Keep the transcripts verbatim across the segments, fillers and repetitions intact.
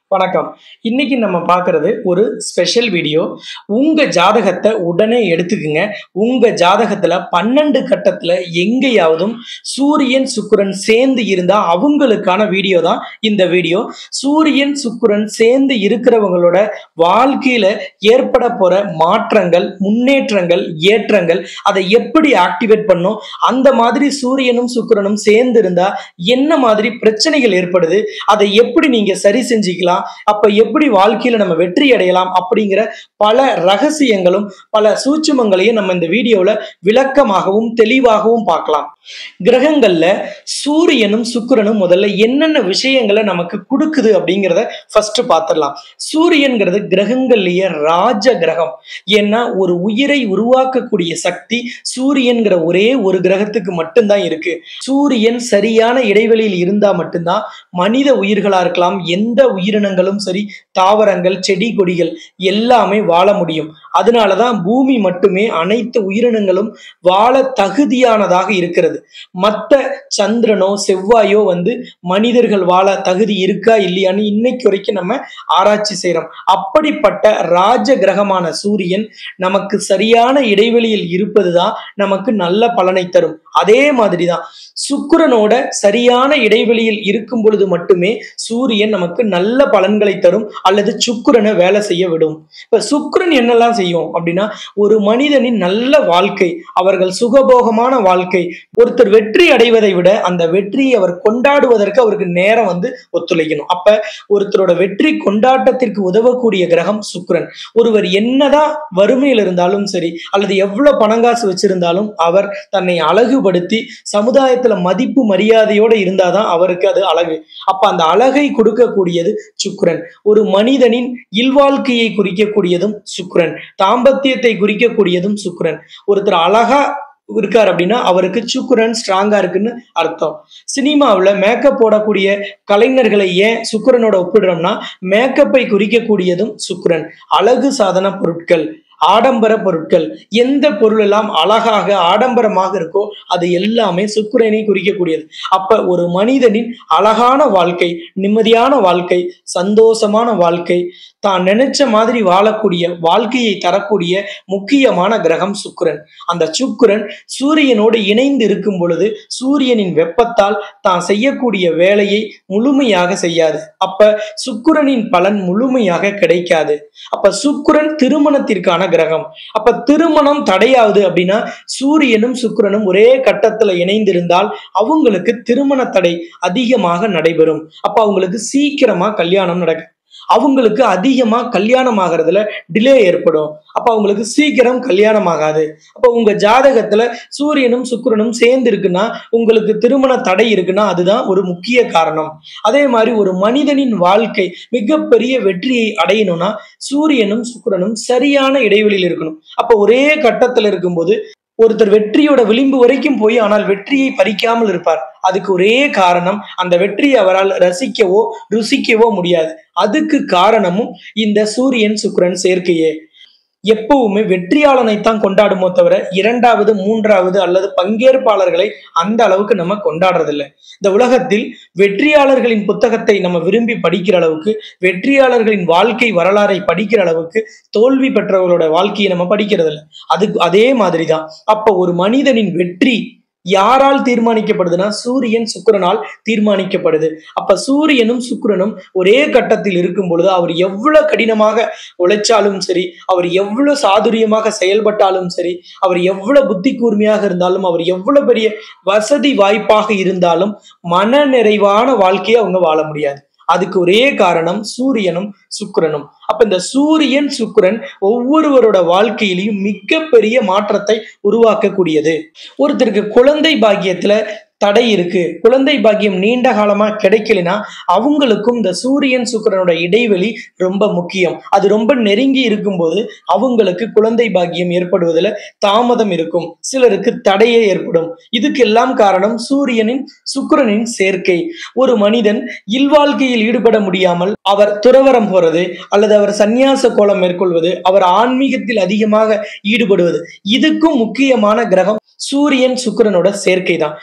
வணக்கம். இன்னைக்கு நம்ம பார்க்கிறது ஒரு ஸ்பெஷல் வீடியோ. உங்க ஜாதகத்த உடனே எடுத்துக்குங்க. உங்க ஜாதகத்துல பன்னிரண்டு கட்டத்துல எங்கேயாவதும் சூரியன், சுக்கிரன் சேர்ந்து இருந்தா அவங்களுக்கான வீடியோ தான் இந்த வீடியோ. சூரியன், சுக்கிரன் சேர்ந்து இருக்கிறவங்களோட வாழ்க்கையில ஏற்பட போற மாற்றங்கள், முன்னேற்றங்கள், ஏற்றங்கள் அதை எப்படி ஆக்டிவேட் பண்ணும், அந்த மாதிரி சூரியனும் சுக்கிரனும் சேர்ந்து இருந்தா என்ன மாதிரி பிரச்சனைகள் ஏற்படுது, அதை எப்படி நீங்க சரி செஞ்சுக்கலாம், அப்ப எப்படி வாழ்க்கையில நம்ம வெற்றி அடையலாம் அப்படிங்கிற பல ரகசியங்களும் பல சூட்சுமங்களையும் நம்ம இந்த வீடியோல விளக்கமாகவும் தெளிவாகவும் பார்க்கலாம். கிரகங்கள்ல சூரியனும் சுக்கிரனும் முதல்ல என்னென்ன விஷயங்களை நமக்கு கொடுக்குது அப்படிங்கிறத ஃபர்ஸ்ட் பார்த்துடலாம். சூரியன்கிறது கிரகங்கள்லயே ராஜ கிரகம். ஏன்னா ஒரு உயிரை உருவாக்கக்கூடிய சக்தி சூரியன்கிற ஒரே ஒரு கிரகத்துக்கு மட்டும்தான் இருக்கு. சூரியன் சரியான இடைவெளியில் இருந்தா மட்டும்தான் மனித உயிர்களா இருக்கலாம், எந்த உயிரினங்களும் சரி, தாவரங்கள், செடி கொடிகள் எல்லாமே வாழ முடியும். அதனாலதான் பூமி மட்டுமே அனைத்து உயிரினங்களும் வாழ தகுதியானதாக இருக்கிறது. மற்ற சந்திரனோ செவ்வாயோ வந்து மனிதர்கள் வாழ தகுதி இருக்கா இல்லையான்னு இன்னைக்கு வரைக்கும் நம்ம ஆராய்ச்சி செய்யறோம். அப்படிப்பட்ட ராஜ கிரகமான சூரியன் நமக்கு சரியான இடைவெளியில் இருப்பதுதான் நமக்கு நல்ல பலனை தரும். அதே மாதிரிதான் சுக்கிரனோட சரியான இடைவெளியில் இருக்கும் பொழுது மட்டுமே சூரியன் நமக்கு நல்ல பலன்களை தரும் அல்லது சுக்கிரனை வேலை செய்ய விடும். இப்ப சுக்கிரன் என்னெல்லாம் செய்யும் அப்படின்னா, ஒரு மனிதனின் நல்ல வாழ்க்கை, அவர்கள் சுகபோகமான வாழ்க்கை, ஒருத்தர் வெற்றி அடைவதை விட அந்த வெற்றியை அவர் கொண்டாடுவதற்கு அவருக்கு நேரம் வந்து ஒத்துழைக்கணும். அப்ப ஒருத்தரோட வெற்றி கொண்டாட்டத்திற்கு உதவக்கூடிய கிரகம் சுக்கிரன். ஒருவர் என்னதான் வறுமையில் இருந்தாலும் சரி அல்லது எவ்வளவு பணங்காசு வச்சிருந்தாலும் அவர் தன்னை அழகுபடுத்தி சமுதாயத்துல மதிப்பு மரியாதையோட இருந்தாதான் அவருக்கு அது அழகு. அப்ப அந்த அழகை கொடுக்கக்கூடியது சுக்கிரன். ஒரு மனிதனின் இல்வாழ்க்கையை குறிக்கக்கூடியதும் சுக்கிரன், தாம்பத்தியத்தை குறிக்கக்கூடியதும் சுக்கிரன். ஒருத்தர் அழகா இருக்கார் அப்படின்னா அவருக்கு சுக்கிரன் ஸ்ட்ராங்கா இருக்குன்னு அர்த்தம். சினிமாவில் மேக்கப் போடக்கூடிய கலைஞர்களை ஏன் சுக்கிரனோட ஒப்பிடுறோம்னா, மேக்கப்பை குறிக்கக்கூடியதும் சுக்கிரன். அழகு சாதன பொருட்கள், ஆடம்பர பொருட்கள், எந்த பொருள் எல்லாம் அழகாக ஆடம்பரமாக இருக்கோ அது எல்லாமே சுக்கிரனை குறிக்கக்கூடியது. அப்ப ஒரு மனிதனின் அழகான வாழ்க்கை, நிம்மதியான வாழ்க்கை, சந்தோஷமான வாழ்க்கை, தான் நினைச்ச மாதிரி வாழக்கூடிய வாழ்க்கையை தரக்கூடிய முக்கியமான கிரகம் சுக்கிரன். அந்த சுக்கிரன் சூரியனோடு இணைந்து இருக்கும் பொழுது சூரியனின் வெப்பத்தால் தான் செய்யக்கூடிய வேலையை முழுமையாக செய்யாது. அப்ப சுக்கிரனின் பலன் முழுமையாக கிடைக்காது. அப்ப சுக்கிரன் திருமணத்திற்கான கிரகம். அப்ப திருமணம் தடையாவது அப்படின்னா சூரியனும் சுக்கிரனும் ஒரே கட்டத்துல இணைந்திருந்தால் அவங்களுக்கு திருமண தடை அதிகமாக நடைபெறும். அப்ப அவங்களுக்கு சீக்கிரமா கல்யாணம் நடக்கும். அவங்களுக்கு அதிகமா கல்யாணம் ஆகிறதுல டிலே ஏற்படும். அப்ப அவங்களுக்கு சீக்கிரம் கல்யாணம் ஆகாது. அப்ப உங்க ஜாதகத்துல சூரியனும் சுக்கிரனும் சேர்ந்து இருக்குன்னா உங்களுக்கு திருமண தடை இருக்குன்னா அதுதான் ஒரு முக்கிய காரணம். அதே மாதிரி ஒரு மனிதனின் வாழ்க்கை மிகப்பெரிய வெற்றியை அடையணும்னா சூரியனும் சுக்கிரனும் சரியான இடைவெளியில் இருக்கணும். அப்ப ஒரே கட்டத்துல இருக்கும்போது ஒருத்தர் வெற்றியோட விளிம்பு வரைக்கும் போய் ஆனால் வெற்றியை பறிக்காமல் இருப்பார். அதுக்கு ஒரே காரணம், அந்த வெற்றியை அவரால் ரசிக்கவோ ருசிக்கவோ முடியாது. அதுக்கு காரணமும் இந்த சூரியன் சுக்கிரன் சேர்க்கையே. எப்பவுமே வெற்றியாளனைத்தான் கொண்டாடுமோ தவிர இரண்டாவது மூன்றாவது அல்லது பங்கேற்பாளர்களை அந்த அளவுக்கு நம்ம கொண்டாடுறதில்லை. இந்த உலகத்தில் வெற்றியாளர்களின் புத்தகத்தை நம்ம விரும்பி படிக்கிற அளவுக்கு, வெற்றியாளர்களின் வாழ்க்கை வரலாறை படிக்கிற அளவுக்கு தோல்வி பெற்றவர்களோட வாழ்க்கையை நம்ம படிக்கிறது இல்லை. அதுக்கு அதே மாதிரிதான் அப்ப ஒரு மனிதனின் வெற்றி யாரால் தீர்மானிக்கப்படுதுன்னா சூரியன் சுக்கிரனால் தீர்மானிக்கப்படுது. அப்ப சூரியனும் சுக்கிரனும் ஒரே கட்டத்தில் இருக்கும் பொழுது அவர் எவ்வளவு கடினமாக உழைச்சாலும் சரி, அவர் எவ்வளவு சாதுரியமாக செயல்பட்டாலும் சரி, அவர் எவ்வளவு புத்தி கூர்மையாக இருந்தாலும், அவர் எவ்வளவு பெரிய வசதி வாய்ப்பாக இருந்தாலும் மன நிறைவான வாழ்க்கையை அவங்க வாழ முடியாது. அதுக்கு ஒரே காரணம் சூரியனும் சுக்கிரனும். அப்ப இந்த சூரியன் சுக்கிரன் ஒவ்வொருவரோட வாழ்க்கையிலையும் மிகப்பெரிய மாற்றத்தை உருவாக்கக்கூடியது. ஒருத்தருக்கு குழந்தை பாக்கியத்துல தடை இருக்கு, குழந்தை பாக்கியம் நீண்ட காலமா கிடைக்கலனா அவங்களுக்கும் இந்த சூரியன் சுக்கிரனோட இடைவெளி ரொம்ப முக்கியம். அது ரொம்ப நெருங்கி இருக்கும்போது அவங்களுக்கு குழந்தை பாக்கியம் ஏற்படுவதில் தாமதம் இருக்கும், சிலருக்கு தடையே ஏற்படும். இதுக்கெல்லாம் காரணம் சூரியனின் சுக்கிரனின் சேர்க்கை. ஒரு மனிதன் இல்வாழ்க்கையில் ஈடுபட முடியாமல் அவர் துறவரம் போறது அல்லது அவர் சந்நியாச கோலம் மேற்கொள்வது, அவர் ஆன்மீகத்தில் அதிகமாக ஈடுபடுவது, இதுக்கும் முக்கியமான கிரகம் சூரியன் சுக்கிரனோட சேர்க்கை தான். அப்ப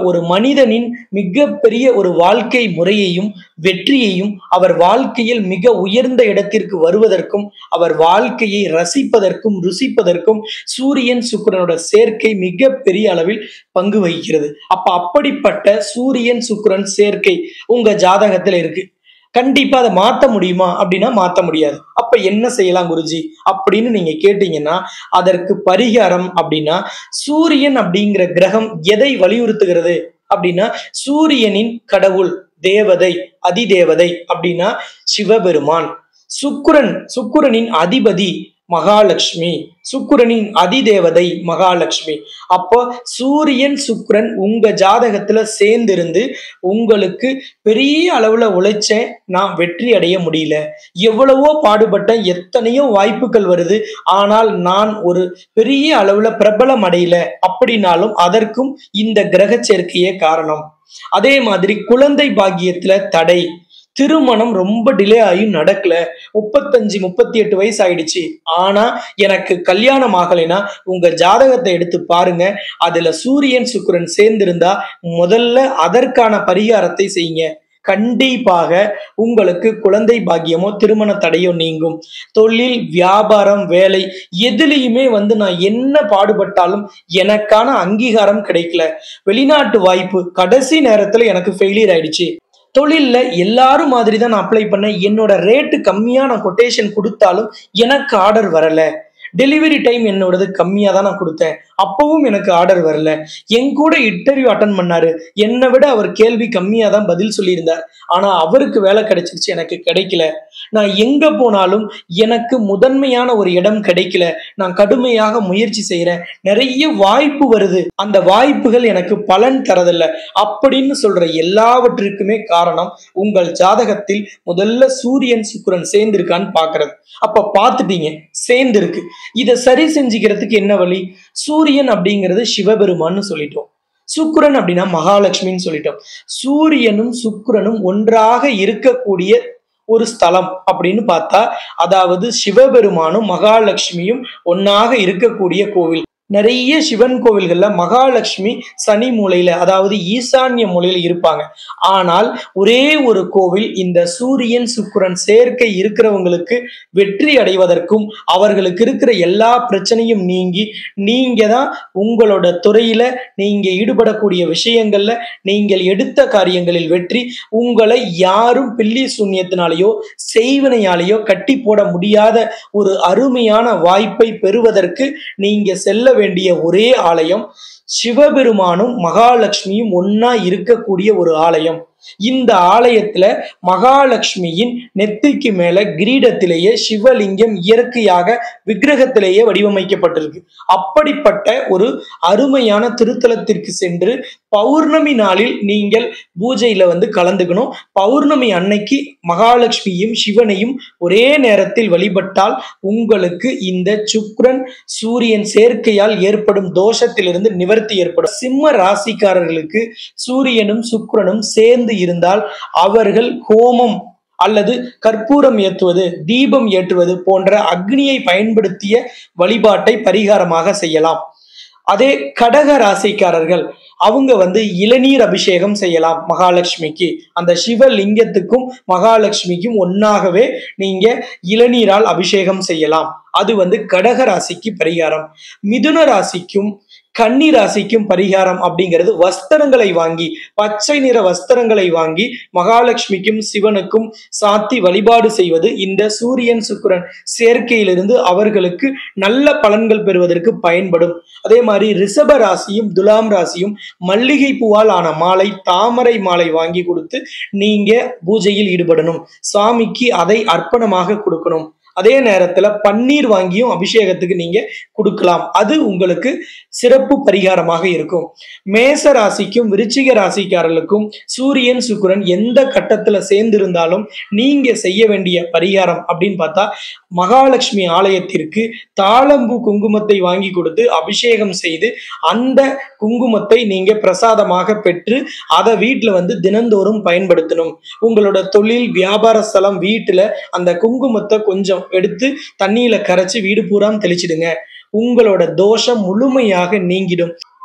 ஒரு மனிதனின் மிகப்பெரிய ஒரு வாழ்க்கை முறையையும் வெற்றியையும் அவர் வாழ்க்கையில் மிக உயர்ந்த இடத்திற்கு வருவதற்கும் அவர் வாழ்க்கையை ரசிப்பதற்கும் ருசிப்பதற்கும் சூரியன் சுக்கிரனோட சேர்க்கை மிகப்பெரிய அளவில் பங்கு வகிக்கிறது. அப்ப அப்படிப்பட்ட சூரியன் சுக்கிரன் சேர்க்கை உங்க ஜாதகத்துல இருக்கு. கண்டிப்பா அதை மாத்த முடியுமா அப்படின்னா மாத்த முடியாது. அப்ப என்ன செய்யலாம் குருஜி அப்படின்னு நீங்க கேட்டீங்கன்னா, அதற்கு பரிகாரம் அப்படின்னா, சூரியன் அப்படிங்கிற கிரகம் எதை வலியுறுத்துகிறது அப்படின்னா, சூரியனின் கடவுள் தேவதை அதிதேவதை அப்படின்னா சிவபெருமான். சுக்கிரன் சுக்கிரனின் அதிபதி மகாலட்சுமி, சுக்கிரனின் அதிதேவதை மகாலட்சுமி. அப்போ சூரியன் சுக்கிரன் உங்க ஜாதகத்துல சேர்ந்திருந்து உங்களுக்கு பெரிய அளவுல உழைச்சேன், நான் வெற்றி அடைய முடியல, எவ்வளவோ பாடுபட்டேன், எத்தனையோ வாய்ப்புகள் வருது, ஆனால் நான் ஒரு பெரிய அளவுல பிரபலம் அடையல அப்படின்னாலும் அதற்கும் இந்த கிரக சேர்க்கையே காரணம். அதே மாதிரி குழந்தை பாக்கியத்துல தடை, திருமணம் ரொம்ப டிலே ஆகியும் நடக்கல, முப்பத்தஞ்சு முப்பத்தி எட்டு வயசு ஆயிடுச்சு, ஆனா எனக்கு கல்யாணம் ஆகலைன்னா உங்க ஜாதகத்தை எடுத்து பாருங்க, அதுல சூரியன் சுக்கிரன் சேர்ந்திருந்தா முதல்ல அதற்கான பரிகாரத்தை செய்யுங்க. கண்டிப்பாக உங்களுக்கு குழந்தை பாக்கியமோ திருமண தடையோ நீங்கும். தொழில் வியாபாரம் வேலை எதுலையுமே வந்து நான் என்ன பாடுபட்டாலும் எனக்கான அங்கீகாரம் கிடைக்கல, வெளிநாட்டு வாய்ப்பு கடைசி நேரத்துல எனக்கு ஃபெயிலியர் ஆயிடுச்சு, தொழில்ல எல்லாரும் மாதிரி தான் நான் அப்ளை பண்ணேன், என்னோட ரேட்டு கம்மியா நான் கொட்டேஷன் கொடுத்தாலும் எனக்கு ஆர்டர் வரல, டெலிவரி டைம் என்னோடது கம்மியா தான் நான் கொடுத்தேன், அப்பவும் எனக்கு ஆர்டர் வரல, என் கூட இன்டர்வியூ அட்டன் பண்ணாரு, என்னை விட அவர் கேள்வி கம்மியா தான் பதில் சொல்லியிருந்தார், ஆனா அவருக்கு வேலை கிடைச்சிருச்சு, எனக்கு கிடைக்கல, நான் எங்க போனாலும் எனக்கு முதன்மையான ஒரு இடம் கிடைக்கல, நான் கடுமையாக முயற்சி செய்யறேன், நிறைய வாய்ப்பு வருது, அந்த வாய்ப்புகள் எனக்கு பலன் தரதில்லை அப்படின்னு சொல்ற எல்லாவற்றிற்குமே காரணம் உங்கள் ஜாதகத்தில் முதல்ல சூரியன் சுக்கிரன் சேர்ந்திருக்கான்னு பாக்குறது. அப்ப பாத்துட்டீங்க சேர்ந்திருக்கு, இதை சரி செஞ்சுக்கிறதுக்கு என்ன வழி? சூரியன் அப்படிங்கிறது சிவபெருமான்னு சொல்லிட்டோம், சுக்கிரன் அப்படின்னா மகாலட்சுமின்னு சொல்லிட்டோம். சூரியனும் சுக்கிரனும் ஒன்றாக இருக்கக்கூடிய ஒரு ஸ்தலம் அப்படின்னு பார்த்தா, அதாவது சிவபெருமானும் மகாலட்சுமியும் ஒன்னாக இருக்கக்கூடிய கோவில். நிறைய சிவன் கோவில்கள்ல மகாலட்சுமி சனி மூலையில, அதாவது ஈசான்ய மூலையில இருப்பாங்க. ஆனால் ஒரே ஒரு கோவில் இந்த சூரியன் சுக்கிரன் சேர்க்கை இருக்கிறவங்களுக்கு வெற்றி அடைவதற்கும் அவர்களுக்கு இருக்கிற எல்லா பிரச்சனையும் நீங்கி நீங்க தான் உங்களோட துறையில நீங்க ஈடுபடக்கூடிய விஷயங்கள்ல நீங்கள் எடுத்த காரியங்களில் வெற்றி, உங்களை யாரும் பில்லி சூன்யத்தினாலேயோ செய்வினையாலேயோ கட்டி போட முடியாத ஒரு அருமையான வாய்ப்பை பெறுவதற்கு நீங்க செல்ல வேண்டிய ஒரே ஆலயம் சிவபெருமானும் மகாலட்சுமியும் ஒன்னா இருக்கக்கூடிய ஒரு ஆலயம். இந்த ஆலயத்துல மகாலட்சுமியின் நெத்திக்கு மேல கிரீடத்திலேயே சிவலிங்கம் இயற்கையாக விக்கிரகத்திலேயே வடிவமைக்கப்பட்டிருக்கு. அப்படிப்பட்ட ஒரு அருமையான திருத்தலத்திற்கு சென்று பௌர்ணமி நாளில் நீங்கள் பூஜையில வந்து கலந்துக்கணும். பௌர்ணமி அன்னைக்கு மகாலட்சுமியும் சிவனையும் ஒரே நேரத்தில் வழிபட்டால் உங்களுக்கு இந்த சுக்கிரன் சூரியன் சேர்க்கையால் ஏற்படும் தோஷத்திலிருந்து நிவர்த்தி ஏற்படும். சிம்ம ராசிக்காரர்களுக்கு சூரியனும் சுக்கிரனும் சேர்ந்து இருந்தால் அவர்கள் ஹோமம் அல்லது கற்பூரம் ஏற்றுவது, தீபம் ஏற்றுவது போன்ற அக்னியை பயன்படுத்திய வழிபாட்டை பரிகாரமாக செய்யலாம். அதே கடக ராசிக்காரர்கள் அவங்க வந்து இளநீர் அபிஷேகம் செய்யலாம் மகாலட்சுமிக்கு. அந்த சிவலிங்கத்துக்கும் மகாலட்சுமிக்கும் ஒன்னாகவே நீங்க இளநீரால் அபிஷேகம் செய்யலாம். அது வந்து கடக ராசிக்கு பரிகாரம். மிதுன ராசிக்கும் கன்னி ராசிக்கும் பரிகாரம் அப்படிங்கிறது வஸ்திரங்களை வாங்கி, பச்சை நிற வஸ்திரங்களை வாங்கி மகாலட்சுமிக்கும் சிவனுக்கும் சாத்தி வழிபாடு செய்வது இந்த சூரியன் சுக்கிரன் சேர்க்கையிலிருந்து அவர்களுக்கு நல்ல பலன்கள் பெறுவதற்கு பயன்படும். அதே மாதிரி ரிஷப ராசியும் துலாம் ராசியும் மல்லிகை பூவால் ஆன மாலை, தாமரை மாலை வாங்கி கொடுத்து நீங்க பூஜையில் ஈடுபடணும். சாமிக்கு அதை அர்ப்பணமாக கொடுக்கணும். அதே நேரத்துல பன்னீர் வாங்கியும் அபிஷேகத்துக்கு நீங்க கொடுக்கலாம். அது உங்களுக்கு சிறப்பு பரிகாரமாக இருக்கும். மேச ராசிக்கும் விருச்சிக ராசிக்காரர்களுக்கும் சூரியன் சுக்கிரன் எந்த கட்டத்துல சேர்ந்திருந்தாலும் நீங்க செய்ய வேண்டிய பரிகாரம் அப்படின்னு பார்த்தா, மகாலட்சுமி ஆலயத்திற்கு தாளம்பூ குங்குமத்தை வாங்கி கொடுத்து அபிஷேகம் செய்து அந்த குங்குமத்தை நீங்க பிரசாதமாக பெற்று அதை வீட்டுல வந்து தினந்தோறும் பயன்படுத்தணும். உங்களோட தொழில் வியாபார ஸ்தலம் வீட்டுல அந்த குங்குமத்தை கொஞ்சம் எடுத்து தண்ணியில கரைச்சு வீடு பூரா தெளிச்சிடுங்க. உங்களோட தோஷம் முழுமையாக நீங்கிடும்.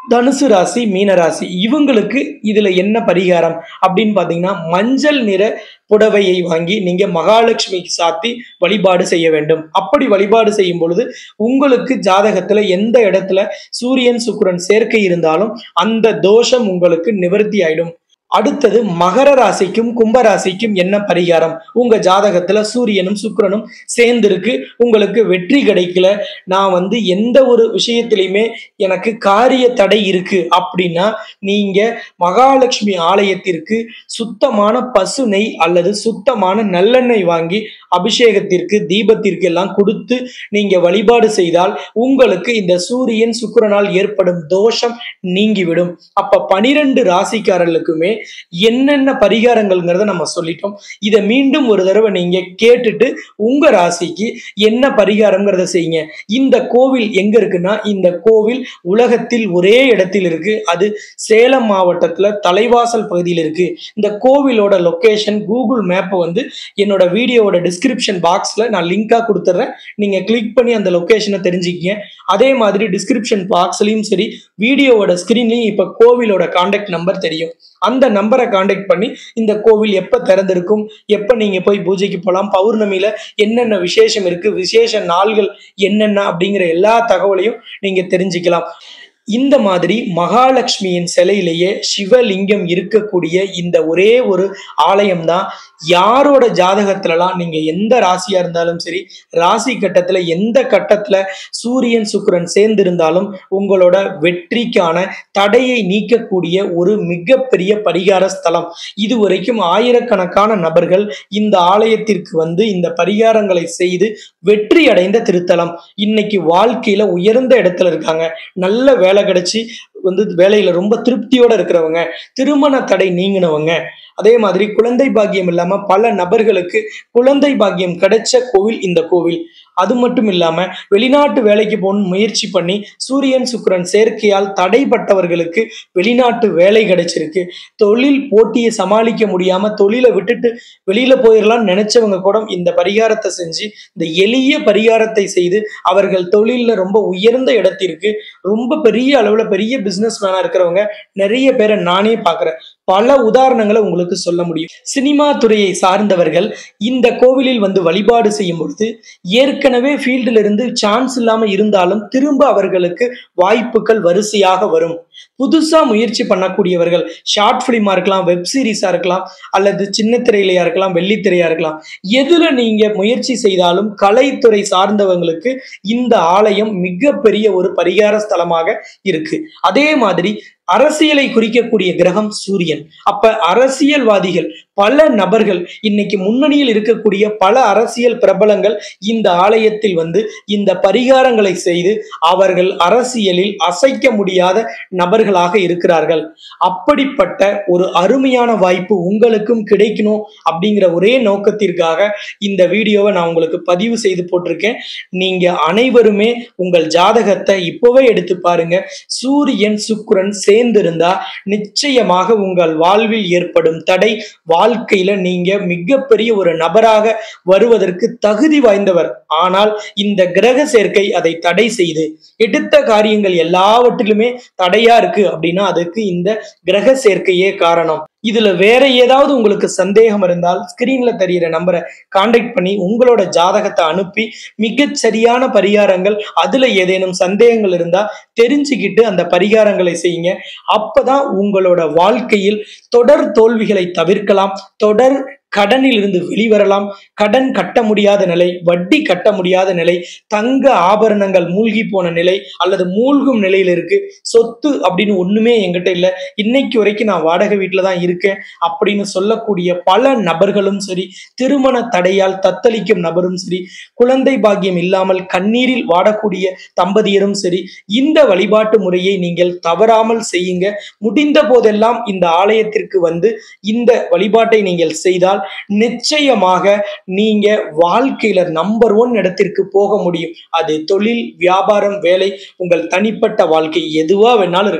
தனுசு ராசி, மீன ராசி இவங்களுக்கு இதுல என்ன பரிகாரம் அப்படின்னு பாத்தீங்கன்னா, மஞ்சள் நிற புடவையை வாங்கி நீங்க மகாலட்சுமிக்கு சாத்தி வழிபாடு செய்ய வேண்டும். அப்படி வழிபாடு செய்யும் பொழுது உங்களுக்கு ஜாதகத்துல எந்த இடத்துல சூரியன் சுக்கிரன் சேர்க்கை இருந்தாலும் அந்த தோஷம் உங்களுக்கு நிவர்த்தி ஆயிடும். அடுத்தது மகர ராசிக்கும் கும்ப ராசிக்கும் என்ன பரிகாரம்? உங்க ஜாதகத்துல சூரியனும் சுக்கிரனும் சேர்ந்திருக்கு, உங்களுக்கு வெற்றி கிடைக்கல, நான் வந்து எந்த ஒரு விஷயத்திலையுமே எனக்கு காரிய தடை இருக்கு அப்படின்னா நீங்க மகாலட்சுமி ஆலயத்திற்கு சுத்தமான பசு நெய் அல்லது சுத்தமான நல்லெண்ணெய் வாங்கி அபிஷேகத்திற்கு தீபத்திற்கு எல்லாம் கொடுத்து நீங்க வழிபாடு செய்தால் உங்களுக்கு இந்த சூரியன் சுக்கிரனால் ஏற்படும் தோஷம் நீங்கிவிடும். அப்ப பனிரெண்டு ராசிக்காரர்களுக்குமே என்னென்ன பரிகாரங்கள்ங்கிறத நம்ம சொல்லிட்டோம். இதை மீண்டும் ஒரு தடவை நீங்க கேட்டுட்டு உங்க ராசிக்கு என்ன பரிகாரம்ங்கிறத செய்யுங்க. இந்த கோவில் எங்க இருக்குன்னா, இந்த கோவில் உலகத்தில் ஒரே இடத்தில் இருக்கு. அது சேலம் மாவட்டத்துல தலைவாசல் பகுதியில் இருக்கு. இந்த கோவிலோட லொகேஷன் கூகுள் மேப்பை வந்து என்னோட வீடியோவோட டிஸ்கிரிப்ஷன் பாக்ஸ்ல நான் லிங்கா கொடுத்துட்றேன். நீங்க கிளிக் பண்ணி அந்த லொகேஷனை தெரிஞ்சுக்கிங்க. அதே மாதிரி டிஸ்கிரிப்ஷன் பாக்ஸ்லயும் சரி, வீடியோவோட ஸ்கிரீன்லயும் இப்ப கோவிலோட கான்டாக்ட் நம்பர் தெரியும். அந்த நம்பரை கான்டாக்ட் பண்ணி இந்த கோவில் எப்ப திறந்திருக்கும், எப்ப நீங்க போய் பூஜைக்கு போகலாம், பௌர்ணமியில என்னென்ன விசேஷம் இருக்கு, விசேஷ நாள்கள் என்னென்ன அப்படிங்கிற எல்லா தகவலையும் நீங்க தெரிஞ்சுக்கலாம். இந்த மாதிரி மகாலட்சுமியின் சிலையிலேயே சிவலிங்கம் இருக்கக்கூடிய இந்த ஒரே ஒரு ஆலயம் தான். யாரோட ஜாதகத்துலலாம் நீங்க எந்த ராசியா இருந்தாலும் சரி, ராசி கட்டத்துல எந்த கட்டத்துல சூரியன் சுக்கிரன் சேர்ந்திருந்தாலும் உங்களோட வெற்றிக்கான தடையை நீக்கக்கூடிய ஒரு மிகப்பெரிய பரிகார ஸ்தலம். இதுவரைக்கும் ஆயிரக்கணக்கான நபர்கள் இந்த ஆலயத்திற்கு வந்து இந்த பரிகாரங்களை செய்து வெற்றி அடைந்த திருத்தலம். இன்னைக்கு வாழ்க்கையில உயர்ந்த இடத்துல இருக்காங்க, நல்ல வேலை கிடைச்சி வந்து வேலையில ரொம்ப திருப்தியோட இருக்கிறவங்க, திருமண தடை நீங்கினவங்க, அதே மாதிரி குழந்தை பாக்கியம் இல்லாம பல நபர்களுக்கு குழந்தை பாக்கியம் கிடைச்ச கோவில் இந்த கோவில். அது மட்டும் இல்லாம வெளிநாட்டு வேலைக்கு போகணும் முயற்சி பண்ணி சூரியன் சுக்கிரன் சேர்க்கையால் தடைப்பட்டவர்களுக்கு வெளிநாட்டு வேலை கிடைச்சிருக்கு. தொழில் போட்டியை சமாளிக்க முடியாம தொழிலை விட்டுட்டு வெளியில போயிடலாம்னு நினைச்சவங்க கூட இந்த பரிகாரத்தை செஞ்சு, இந்த எளிய பரிகாரத்தை செய்து அவர்கள் தொழில ரொம்ப உயர்ந்த இடத்திற்கு, ரொம்ப பெரிய அளவுல பெரிய பிசினஸ் மேனா இருக்கிறவங்க நிறைய பேரை நானே பாக்குறேன். பல உதாரணங்களை உங்களுக்கு சொல்ல முடியும். சினிமா துறையை சார்ந்தவர்கள் இந்த கோவிலில் வந்து வழிபாடு செய்யும் பொழுது ஏற்கனவே ஃபீல்டில் இருந்து சான்ஸ் இல்லாம இருந்தாலும் திரும்ப அவர்களுக்கு வாய்ப்புகள் வரிசையாக வரும். புதுசா முயற்சி பண்ணக்கூடியவர்கள், ஷார்ட் பிலிமா இருக்கலாம், வெப் சீரிஸா இருக்கலாம், அல்லது சின்ன திரையிலையா இருக்கலாம், வெள்ளித்திரையா இருக்கலாம், எதுல நீங்க முயற்சி செய்தாலும் கலைத்துறை சார்ந்தவங்களுக்கு இந்த ஆலயம் மிகப்பெரிய ஒரு பரிகார ஸ்தலமாக இருக்கு. அதே மாதிரி அரசியலை குறிக்கக்கூடிய கிரகம் சூரியன். அப்ப அரசியல்வாதிகள் பல நபர்கள் இன்னைக்கு முன்னணியில் இருக்கக்கூடிய பல அரசியல் பிரபலங்கள் இந்த ஆலயத்தில் வந்து இந்த பரிகாரங்களை செய்து அவர்கள் அரசியலில் அசைக்க முடியாத நபர்களாக இருக்கிறார்கள். அப்படிப்பட்ட ஒரு அருமையான வாய்ப்பு உங்களுக்கும் கிடைக்கணும் அப்படிங்கிற ஒரே நோக்கத்திற்காக இந்த வீடியோவை நான் உங்களுக்கு பதிவு செய்து போட்டிருக்கேன். நீங்க அனைவருமே உங்கள் ஜாதகத்தை இப்பவே எடுத்து பாருங்க. சூரியன் சுக்கிரன் சேர்ந்திருந்தா நிச்சயமாக உங்கள் வாழ்வில் ஏற்படும் தடை, வாழ்க்கையில நீங்க மிகப்பெரிய ஒரு நபராக வருவதற்கு தகுதி வாய்ந்தவர். ஆனால் இந்த கிரக சேர்க்கை அதை தடை செய்து எடுத்த காரியங்கள் எல்லாவற்றிலுமே தடையா இருக்கு அப்படின்னா அதுக்கு இந்த கிரக சேர்க்கையே காரணம். இதுல வேற ஏதாவது உங்களுக்கு சந்தேகம் இருந்தால் ஸ்கிரீன்ல தெரிகிற நம்பரை கான்டாக்ட் பண்ணி உங்களோட ஜாதகத்தை அனுப்பி மிகச் சரியான பரிகாரங்கள், அதுல ஏதேனும் சந்தேகங்கள் இருந்தா தெரிஞ்சுக்கிட்டு அந்த பரிகாரங்களை செய்யுங்க. அப்பதான் உங்களோட வாழ்க்கையில் தொடர் தோல்விகளை தவிர்க்கலாம், தொடர் கடனில் இருந்து வெளிவரலாம். கடன் கட்ட முடியாத நிலை, வட்டி கட்ட முடியாத நிலை, தங்க ஆபரணங்கள் மூழ்கி போன நிலை அல்லது மூழ்கும் நிலையில இருக்கு, சொத்து அப்படின்னு ஒண்ணுமே என்கிட்ட இல்லை, இன்னைக்கு வரைக்கும் நான் வாடகை வீட்டுல தான் இருக்கேன் அப்படின்னு சொல்லக்கூடிய பல நபர்களும் சரி, திருமண தடையால் தத்தளிக்கும் நபரும் சரி, குழந்தை பாக்கியம் இல்லாமல் கண்ணீரில் வாடக்கூடிய தம்பதியரும் சரி, இந்த வழிபாட்டு முறையை நீங்கள் தவறாமல் செய்யுங்க. முடிந்த போதெல்லாம் இந்த ஆலயத்திற்கு வந்து இந்த வழிபாட்டை நீங்கள் செய்தால் நிச்சயமாக நீங்க வாழ்க்கையில நம்பர் ஒன் இடத்திற்கு போக முடியும். அது தொழில், வியாபாரம், வேலை, உங்கள் தனிப்பட்ட வாழ்க்கை எதுவா வேணாலும் இருக்கலாம்.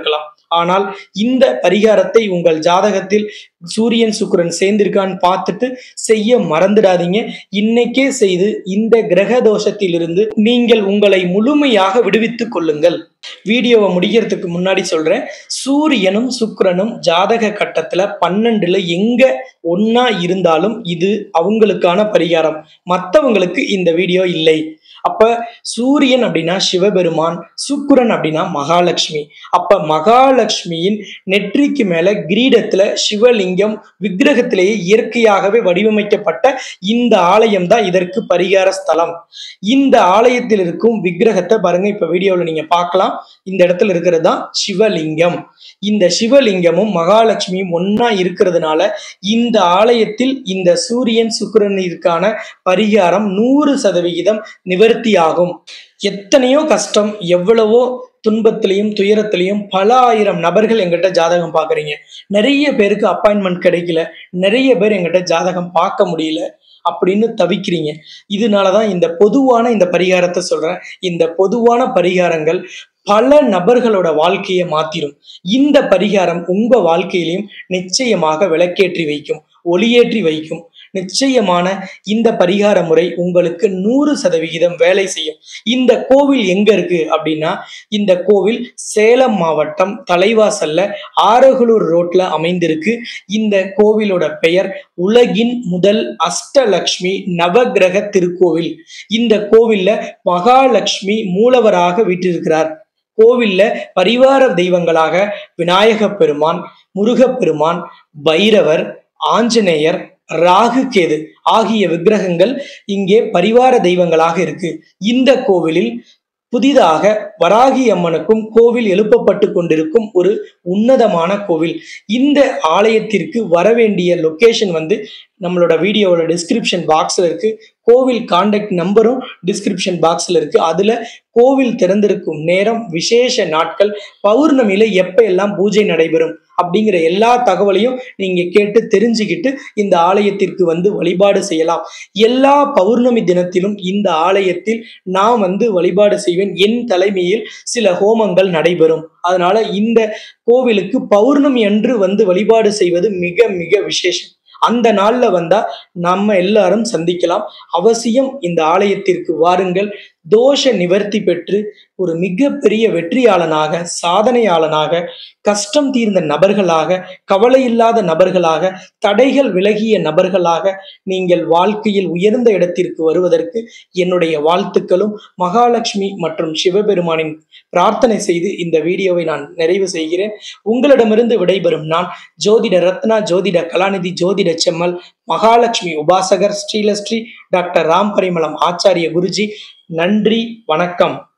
ஆனால் இந்த பரிகாரத்தை உங்கள் ஜாதகத்தில் சூரியன் சுக்கிரன் சேர்ந்திருக்கான்னு பார்த்துட்டு செய்ய மறந்துடாதீங்க. இன்னைக்கே செய்து இந்த கிரக தோஷத்திலிருந்து நீங்கள் உங்களை முழுமையாக விடுவித்துக் கொள்ளுங்கள். வீடியோவை முடிக்கிறதுக்கு முன்னாடி சொல்றேன், சூரியனும் சுக்கிரனும் ஜாதக கட்டத்துல பன்னெண்டுல எங்க ஒன்னா இருந்தாலும் இது அவங்களுக்கான பரிகாரம், மற்றவங்களுக்கு இந்த வீடியோ இல்லை. அப்ப சூரியன் அப்படின்னா சிவபெருமான், சுக்கிரன் அப்படின்னா மகாலட்சுமி. அப்ப மகாலட்சுமியின் நெற்றிக்கு மேல கிரீடத்துல சிவலிங்கம் விக்கிரகத்திலேயே இயற்கையாகவே வடிவமைக்கப்பட்ட இந்த ஆலயம் தான் இதற்கு பரிகார ஸ்தலம். இந்த ஆலயத்தில் இருக்கும் விக்கிரகத்தை பாருங்க, இப்ப வீடியோவில் நீங்க பார்க்கலாம். இந்த இடத்துல இருக்கிறது தான் சிவலிங்கம். இந்த சிவலிங்கமும் மகாலட்சுமியும் ஒன்னா இருக்கிறதுனால இந்த ஆலயத்தில் இந்த சூரியன் சுக்கிரனிற்கான பரிகாரம் நூறு சதவிகிதம் நிவர்த்தி ஆகும். எத்தனையோ கஷ்டம், எவ்வளவோ துன்பத்திலையும் துயரத்திலையும் பல ஆயிரம் நபர்கள் எங்கிட்ட ஜாதகம் பார்க்குறீங்க. நிறைய பேருக்கு அப்பாயின்மெண்ட் கிடைக்கல, நிறைய பேர் எங்கிட்ட ஜாதகம் பார்க்க முடியல அப்படின்னு தவிக்கிறீங்க. இதனாலதான் இந்த பொதுவான இந்த பரிகாரத்தை சொல்றேன். இந்த பொதுவான பரிகாரங்கள் பல நபர்களோட வாழ்க்கையை மாத்திரும். இந்த பரிகாரம் உங்க வாழ்க்கையிலையும் நிச்சயமாக விளக்கேற்றி வைக்கும், ஒளியேற்றி வைக்கும். நிச்சயமான இந்த பரிகார முறை உங்களுக்கு நூறு சதவிகிதம் வேலை செய்யும். இந்த கோவில் எங்க இருக்கு அப்படின்னா, இந்த கோவில் சேலம் மாவட்டம் தலைவாசல்ல ஆரகலூர் ரோட்ல அமைந்திருக்கு. இந்த கோவிலோட பெயர் உலகின் முதல் அஷ்டலட்சுமி நவகிரக திருக்கோவில். இந்த கோவில்ல மகாலட்சுமி மூலவராக வீற்றிருக்கிறார். கோவில்ல பரிவார தெய்வங்களாக விநாயக பெருமான், முருகப்பெருமான், பைரவர், ஆஞ்சநேயர், ராகு கேது ஆகிய விக்கிரகங்கள் இங்கே பரிவார தெய்வங்களாக இருக்கு. இந்த கோவிலில் புதிதாக வராகி அம்மனுக்கும் கோவில் எழுப்பப்பட்டு கொண்டிருக்கும் ஒரு உன்னதமான கோவில். இந்த ஆலயத்திற்கு வரவேண்டிய லொகேஷன் வந்து நம்மளோட வீடியோவோட டிஸ்கிரிப்ஷன் பாக்ஸ்ல இருக்கு. கோவில் கான்டாக்ட் நம்பரும் டிஸ்கிரிப்ஷன் பாக்ஸ்ல இருக்கு. அதுல கோவில் திறந்திருக்கும் நேரம், விசேஷ நாட்கள், பௌர்ணமியில எப்ப எல்லாம் பூஜை நடைபெறும் அப்படிங்கிற எல்லா தகவலையும் நீங்க கேட்டு தெரிஞ்சுக்கிட்டு இந்த ஆலயத்திற்கு வந்து வழிபாடு செய்யலாம். எல்லா பௌர்ணமி தினத்திலும் இந்த ஆலயத்தில் நான் வந்து வழிபாடு செய்வேன். என் தலைமையில் சில ஹோமங்கள் நடைபெறும். அதனால இந்த கோவிலுக்கு பௌர்ணமி அன்று வந்து வழிபாடு செய்வது மிக மிக விசேஷம். அந்த நாள்ல வந்தா நம்ம எல்லாரும் சந்திக்கலாம். அவசியம் இந்த ஆலயத்திற்கு வாருங்கள். தோஷ நிவர்த்தி பெற்று ஒரு மிகப்பெரிய வெற்றியாளனாக, சாதனையாளனாக, கஷ்டம் தீர்ந்த நபர்களாக, கவலை இல்லாத நபர்களாக, தடைகள் விலகிய நபர்களாக நீங்கள் வாழ்க்கையில் உயர்ந்த இடத்திற்கு வருவதற்கு என்னுடைய வாழ்த்துக்களும் மகாலட்சுமி மற்றும் சிவபெருமானின் பிரார்த்தனை செய்து இந்த வீடியோவை நான் நிறைவு செய்கிறேன். உங்களிடமிருந்து விடைபெறும் நான் ஜோதிட ரத்னா, ஜோதிட கலாநிதி, ஜோதிட செம்மல், மகாலட்சுமி உபாசகர், ஸ்ரீலஸ்ரீ டாக்டர் ராம் பரிமளம் ஆச்சாரிய குருஜி. நன்றி, வணக்கம்.